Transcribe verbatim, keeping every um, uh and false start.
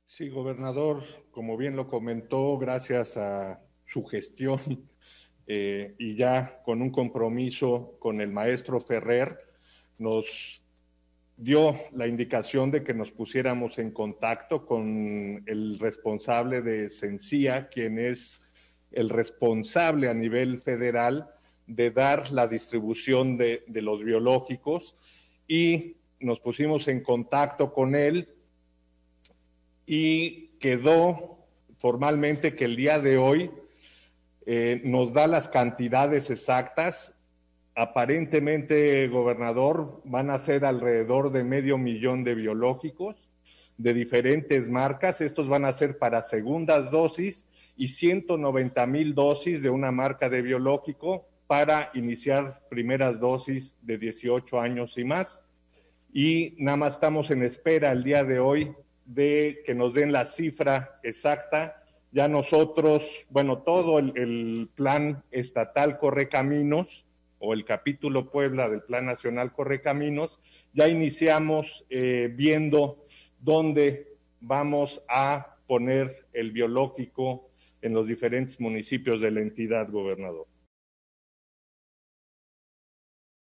Sí, gobernador, como bien lo comentó, gracias a su gestión eh, y ya con un compromiso con el maestro Ferrer, nos dio la indicación de que nos pusiéramos en contacto con el responsable de Sencía, quien es el responsable a nivel federal de dar la distribución de, de los biológicos, y nos pusimos en contacto con él y quedó formalmente que el día de hoy eh, nos da las cantidades exactas. Aparentemente, gobernador, van a ser alrededor de medio millón de biológicos de diferentes marcas. Estos van a ser para segundas dosis y ciento noventa mil dosis de una marca de biológico para iniciar primeras dosis de dieciocho años y más. Y nada más estamos en espera el día de hoy de que nos den la cifra exacta. Ya nosotros, bueno, todo el, el plan estatal Correcaminos o el capítulo Puebla del Plan Nacional Correcaminos, ya iniciamos eh, viendo dónde vamos a poner el biológico en los diferentes municipios de la entidad, gobernador.